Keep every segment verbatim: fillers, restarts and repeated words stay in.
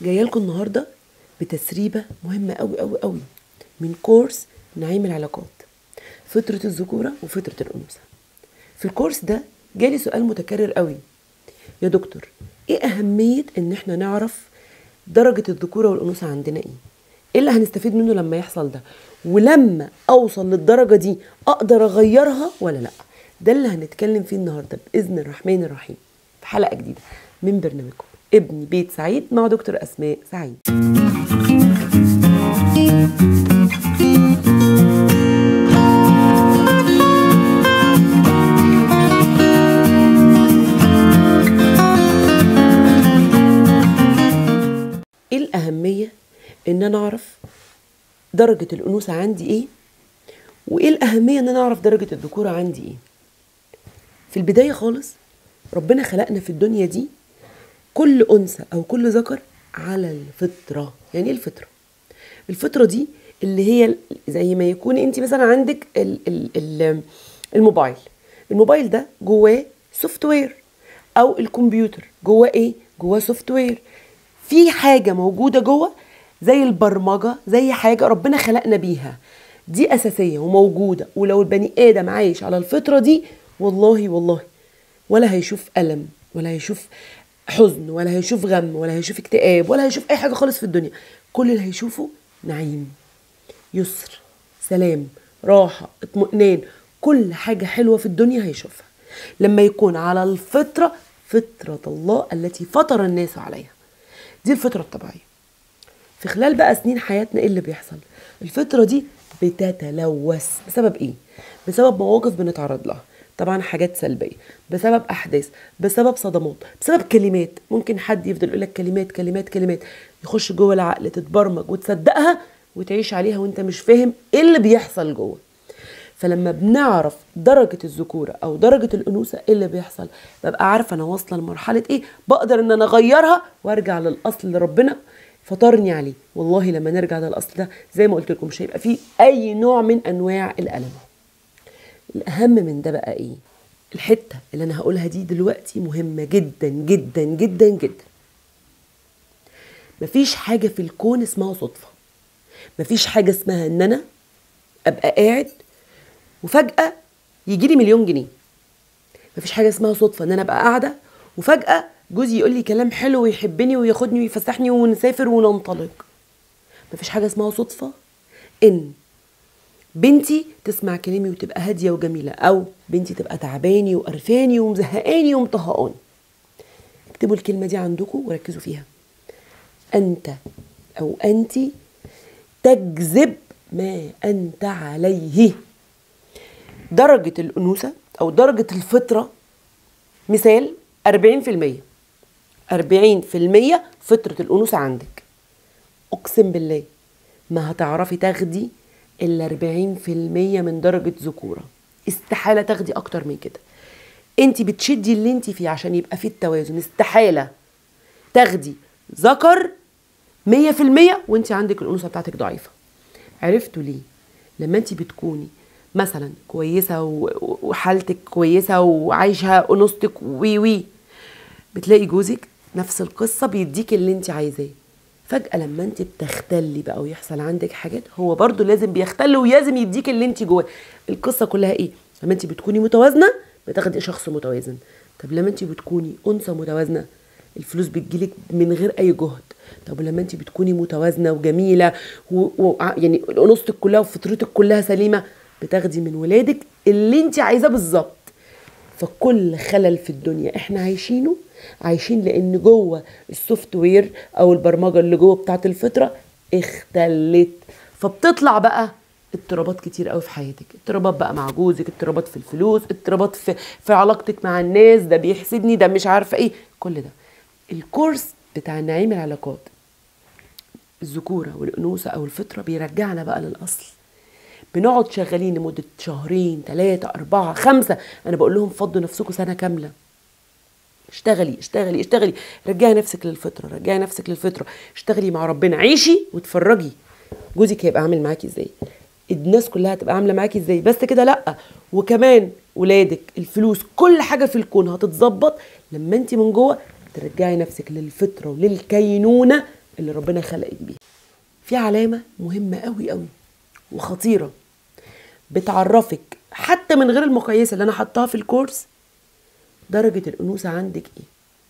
جايه لكم النهارده بتسريبه مهمه قوي قوي قوي من كورس نعيم العلاقات، فطره الذكوره وفطره الانوثه. في الكورس ده جالي سؤال متكرر قوي: يا دكتور، ايه اهميه ان احنا نعرف درجه الذكوره والانوثه عندنا ايه؟ ايه اللي هنستفيد منه لما يحصل ده؟ ولما اوصل للدرجه دي اقدر اغيرها ولا لا؟ ده اللي هنتكلم فيه النهارده باذن الرحمن الرحيم في حلقه جديده من برنامجكم ابني بيت سعيد مع دكتور اسماء سعيد. ايه الاهميه ان انا اعرف درجه الانوثه عندي ايه، وايه الاهميه ان انا اعرف درجه الذكوره عندي ايه؟ في البدايه خالص ربنا خلقنا في الدنيا دي كل انثى او كل ذكر على الفطره. يعني ايه الفطره؟ الفطره دي اللي هي زي ما يكون انت مثلا عندك ال ال ال الموبايل الموبايل ده جواه سوفت وير، او الكمبيوتر جواه ايه؟ جواه سوفت وير. في حاجه موجوده جوه زي البرمجه، زي حاجه ربنا خلقنا بيها، دي اساسيه وموجوده. ولو البني ادم عايش على الفطره دي والله والله ولا هيشوف الم، ولا هيشوف حزن، ولا هيشوف غم، ولا هيشوف اكتئاب، ولا هيشوف اي حاجه خالص في الدنيا. كل اللي هيشوفه نعيم، يسر، سلام، راحه، اطمئنان. كل حاجه حلوه في الدنيا هيشوفها لما يكون على الفطره، فطره الله التي فطر الناس عليها. دي الفطره الطبيعيه. في خلال بقى سنين حياتنا ايه اللي بيحصل؟ الفطره دي بتتلوث بسبب ايه؟ بسبب مواقف بنتعرض لها، طبعا حاجات سلبيه، بسبب احداث، بسبب صدمات، بسبب كلمات. ممكن حد يفضل يقول لك كلمات كلمات كلمات يخش جوه العقل، تتبرمج وتصدقها وتعيش عليها وانت مش فاهم ايه اللي بيحصل جوه. فلما بنعرف درجه الذكوره او درجه الانوثه ايه اللي بيحصل، ببقى عارفه انا واصله لمرحله ايه، بقدر ان انا اغيرها وارجع للاصل اللي ربنا فطرني عليه. والله لما نرجع للاصل ده زي ما قلت لكم مش هيبقى فيه اي نوع من انواع الالم. الاهم من ده بقى ايه؟ الحته اللي انا هقولها دي دلوقتي مهمه جدا جدا جدا جدا. مفيش حاجه في الكون اسمها صدفه. مفيش حاجه اسمها ان انا ابقى قاعد وفجاه يجي لي مليون جنيه. مفيش حاجه اسمها صدفه ان انا ابقى قاعده وفجاه جوزي يقول لي كلام حلو ويحبني وياخدني ويفسحني ونسافر وننطلق. مفيش حاجه اسمها صدفه ان بنتي تسمع كلامي وتبقى هاديه وجميله، او بنتي تبقى تعباني وقرفاني ومزهقاني ومطهقاني. اكتبوا الكلمه دي عندكم وركزوا فيها. انت او انت تجذب ما انت عليه. درجه الانوثه او درجه الفطره مثال أربعين في المية. أربعين في المية فطره الانوثه عندك. اقسم بالله ما هتعرفي تاخدي الا أربعين في المية من درجه ذكوره. استحاله تاخدي اكتر من كده. انت بتشدي اللي انت فيه عشان يبقى فيه التوازن. استحاله تاخدي ذكر مية في المية وانت عندك الانوثه بتاعتك ضعيفه. عرفتوا ليه؟ لما انت بتكوني مثلا كويسه وحالتك كويسه وعايشه انوثتك وي وي، بتلاقي جوزك نفس القصه بيديك اللي انت عايزاه. فجاه لما انت بتختلي بقى ويحصل عندك حاجات، هو برضو لازم بيختل ولازم يديك اللي انت جواه. القصه كلها ايه؟ لما انت بتكوني متوازنه بتاخدي شخص متوازن. طب لما انت بتكوني انثى متوازنه الفلوس بتجيلك من غير اي جهد. طب لما انت بتكوني متوازنه وجميله و... و... يعني انوثتك كلها وفطرتك كلها سليمه، بتاخدي من ولادك اللي انت عايزاه بالظبط. فكل خلل في الدنيا احنا عايشينه عايشين لان جوه السوفت وير او البرمجه اللي جوه بتاعه الفطره اختلت. فبتطلع بقى اضطرابات كتير قوي في حياتك. اضطرابات بقى مع جوزك، اضطرابات في الفلوس، اضطرابات في في علاقتك مع الناس، ده بيحسدني، ده مش عارفه ايه. كل ده الكورس بتاع نعيم العلاقات الذكوره والانوثه او الفطره بيرجعنا بقى للاصل. بنقعد شغالين لمده شهرين ثلاثه اربعه خمسه، انا بقول لهم فضوا نفسكم سنه كامله. اشتغلي اشتغلي اشتغلي، رجعي نفسك للفطره، رجعي نفسك للفطره، اشتغلي مع ربنا، عيشي واتفرجي جوزك هيبقى عامل معاكي ازاي، الناس كلها هتبقى عامله معاكي ازاي. بس كده لا، وكمان ولادك، الفلوس، كل حاجه في الكون هتتظبط لما انت من جوه ترجعي نفسك للفطره وللكينونه اللي ربنا خلقك بيها. في علامة مهمة قوي قوي وخطيرة بتعرفك حتى من غير المقايسة اللي أنا حطها في الكورس درجة الأنوثة عندك إيه.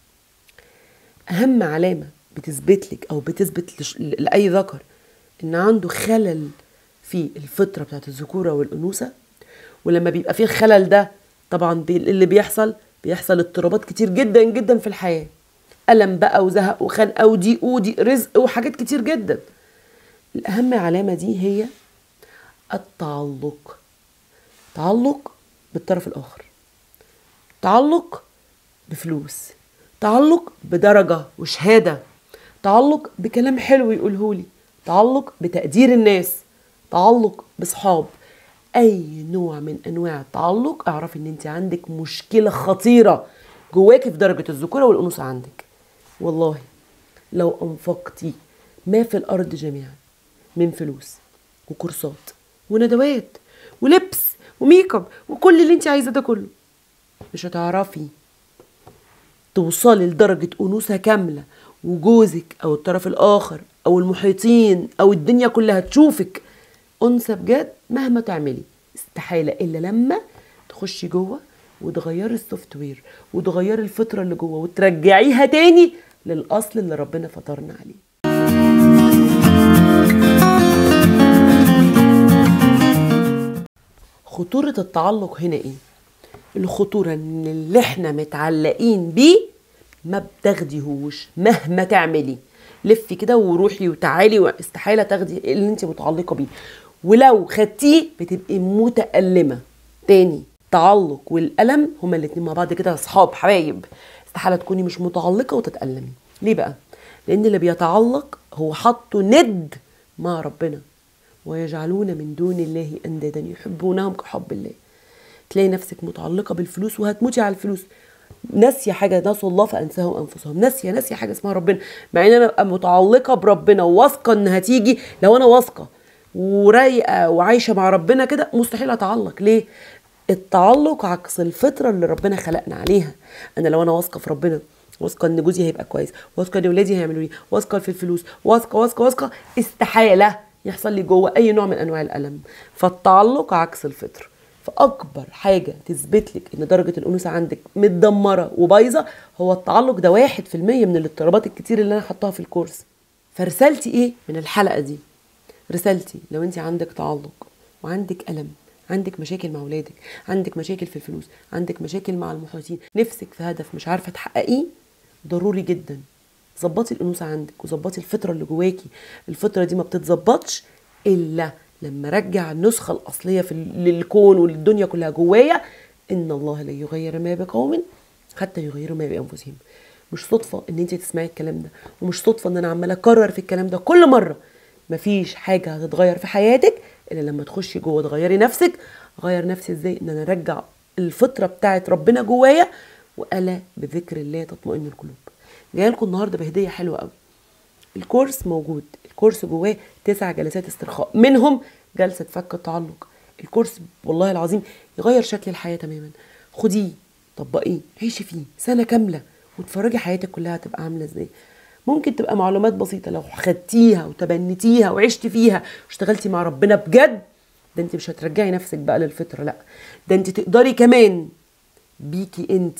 أهم علامة بتثبت لك أو بتثبت لش... لأي ذكر إن عنده خلل في الفطرة بتاعت الذكورة والأنوثة. ولما بيبقى فيه الخلل ده طبعا بي... اللي بيحصل بيحصل اضطرابات كتير جدا جدا في الحياة، ألم بقى وزهق وخنقة وضيق وضيق رزق وحاجات كتير جدا. الأهم علامة دي هي التعلق. تعلق بالطرف الآخر، تعلق بفلوس، تعلق بدرجة وشهادة، تعلق بكلام حلو يقولهولي، تعلق بتقدير الناس، تعلق بصحاب. أي نوع من أنواع التعلق اعرف إن أنت عندك مشكلة خطيرة جواكي في درجة الذكورة والأنوثة عندك. والله لو أنفقتي ما في الأرض جميعا من فلوس وكورسات وندوات ولبس وميك اب وكل اللي انت عايزه ده كله، مش هتعرفي توصلي لدرجة أنوثة كاملة وجوزك أو الطرف الآخر أو المحيطين أو الدنيا كلها تشوفك أنثى بجد مهما تعملي. استحالة إلا لما تخشي جوه وتغيري السوفت وير وتغيري الفطرة اللي جوه وترجعيها تاني للأصل اللي ربنا فطرنا عليه. خطورة التعلق هنا ايه؟ الخطورة ان اللي احنا متعلقين بيه ما بتاخديهوش مهما تعملي. لفي كده وروحي وتعالي واستحالة تاخدي اللي انت متعلقة بيه، ولو خدتيه بتبقي متألمة. تاني، التعلق والألم هما الاتنين مع بعض كده اصحاب حبايب. استحالة تكوني مش متعلقة وتتألمي. ليه بقى؟ لان اللي بيتعلق هو حطه ند مع ربنا، ويجعلون من دون الله أندادا يحبونهم كحب الله. تلاقي نفسك متعلقة بالفلوس وهتموتي على الفلوس، ناسية حاجة، ناسوا الله فأنساهم أنفسهم، ناسية ناسية حاجة اسمها ربنا. مع إن أنا أبقى متعلقة بربنا وواثقة إن هتيجي. لو أنا واثقة ورايقة وعايشة مع ربنا كده مستحيل أتعلق. ليه؟ التعلق عكس الفطرة اللي ربنا خلقنا عليها. أنا لو أنا واثقة في ربنا، واثقه ان جوزي هيبقى كويس، واثقه ان ولادي هيعملوا لي، واثقه في الفلوس، واثقه واثقه واثقه، استحاله يحصل لي جوه اي نوع من انواع الالم. فالتعلق عكس الفطر. فاكبر حاجه تثبت لك ان درجه الانوثه عندك متدمره وبايظه هو التعلق. ده واحد في المية من الاضطرابات الكتير اللي انا حطاها في الكورس. فرسالتي ايه من الحلقه دي؟ رسالتي لو انت عندك تعلق وعندك الم، عندك مشاكل مع ولادك، عندك مشاكل في الفلوس، عندك مشاكل مع المحيطين، نفسك في هدف مش عارفه تحققيه، ضروري جدا ظبطي الانوثه عندك وظبطي الفطره اللي جواكي. الفطره دي ما بتتظبطش الا لما ارجع النسخه الاصليه في للكون وللدنيا كلها جوايا. ان الله لا يغير ما بقوم حتى يغيروا ما بانفسهم. مش صدفه ان انت تسمعي الكلام ده، ومش صدفه ان انا عماله اكرر في الكلام ده كل مره. مفيش حاجه هتتغير في حياتك الا لما تخشي جوه تغيري نفسك. غير نفسي ازاي؟ ان انا ارجع الفطره بتاعت ربنا جوايا، والا بذكر الله تطمئن القلوب. جايه لكم النهارده بهديه حلوه قوي. الكورس موجود، الكورس جواه تسع جلسات استرخاء، منهم جلسه فك التعلق. الكورس والله العظيم يغير شكل الحياه تماما. خديه، طبقيه، عيشي فيه سنه كامله وتفرجي حياتك كلها هتبقى عامله ازاي. ممكن تبقى معلومات بسيطه، لو خدتيها وتبنتيها وعشتي فيها واشتغلتي مع ربنا بجد، ده انت مش هترجعي نفسك بقى للفطره، لا ده انت تقدري كمان بيكي انت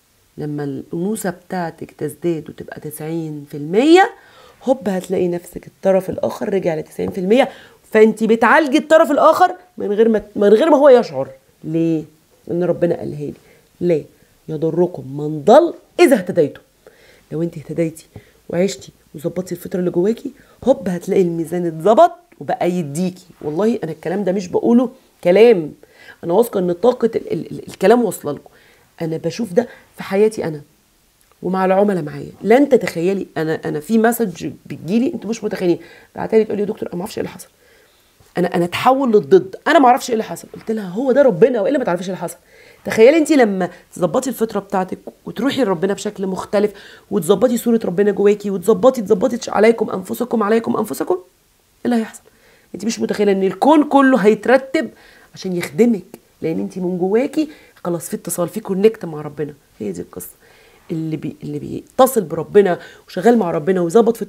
لما الانوثه بتاعتك تزداد وتبقى تسعين في المية، هوب هتلاقي نفسك الطرف الاخر رجع ل تسعين في المية. فانت بتعالجي الطرف الاخر من غير ما من غير ما هو يشعر. ليه؟ لان ربنا قالها لي، لا يضركم من ضل اذا اهتديتم. لو انت اهتديتي وعشتي وظبطتي الفطره اللي جواكي، هوب هتلاقي الميزان اتظبط وبقى يديكي. والله انا الكلام ده مش بقوله كلام، انا واثقه ان طاقه ال ال ال الكلام واصله لكم. انا بشوف ده في حياتي انا ومع العملاء معايا. لن تتخيلي، انا انا في مسج بتجيلي انتوا مش متخيلين، بعتلي تقول لي يا دكتور انا ما اعرفش ايه اللي حصل، انا انا اتحول للضد، انا ما اعرفش ايه اللي حصل. قلت لها هو ده ربنا، والا ما تعرفيش ايه اللي حصل. تخيلي انت لما تظبطي الفطره بتاعتك وتروحي لربنا بشكل مختلف وتظبطي صوره ربنا جواكي وتظبطي تظبطي عليكم انفسكم عليكم انفسكم، ايه اللي هيحصل؟ انت مش متخيله ان الكون كله هيترتب عشان يخدمك، لان انت من جواكي خلاص في اتصال، في كونكت مع ربنا. هي دي القصه. اللي بي اللي بيتصل بربنا وشغال مع ربنا ويظبط فطرته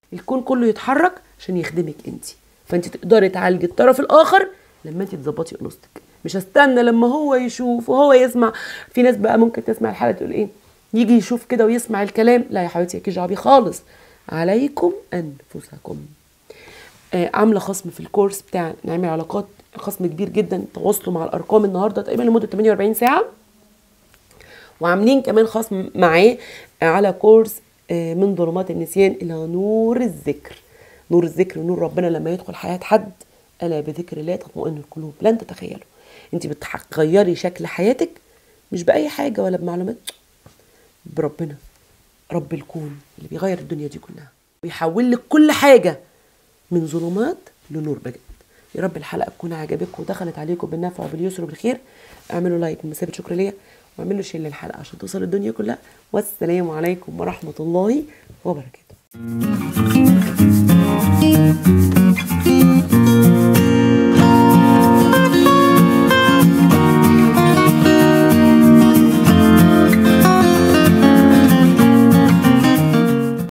الكون كله يتحرك عشان يخدمك انت. فانت تقدري تعالجي الطرف الاخر لما انت تظبطي انوثتك. مش هستنى لما هو يشوف وهو يسمع. في ناس بقى ممكن تسمع الحلقه تقول ايه، يجي يشوف كده ويسمع الكلام. لا يا حبيبتي مالكيش دعوه بيه خالص. عليكم انفسكم. آه عامله خصم في الكورس بتاع نعمل علاقات، خصم كبير جدا. تواصلوا مع الارقام النهارده تقريبا لمده ثمانية وأربعين ساعه. وعاملين كمان خصم معاه على كورس آه من ظلمات النسيان الى نور الذكر. نور الذكر ونور ربنا لما يدخل حياه حد، الا بذكر الله تطمئن القلوب. لن تتخيلوا انت بتغيري شكل حياتك مش باي حاجه ولا بمعلومات، بربنا رب الكون اللي بيغير الدنيا دي كلها، بيحول لك كل حاجه من ظلمات لنور بجد. يا رب الحلقه تكون عجبتكم ودخلت عليكم بالنفع وباليسر وبالخير. اعملوا لايك بمثابه شكر ليا، واعملوا شير للحلقه عشان توصل الدنيا كلها. والسلام عليكم ورحمه الله وبركاته.